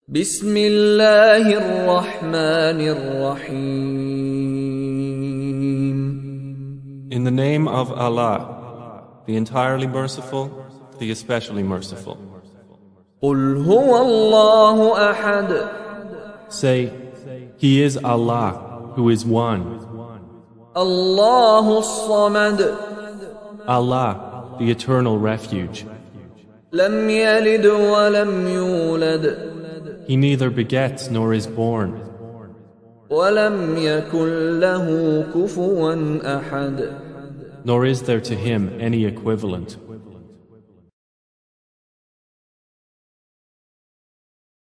بسم الله الرحمن الرحيم. In the name of Allah, the entirely merciful, the especially merciful. قل هو الله أحد. Say, He is Allah, who is one. الله الصمد. Allah, the eternal refuge. لم يلد ولم يولد. He neither begets nor is born. ولم يكن له كفوا أحد. Nor is there to him any equivalent.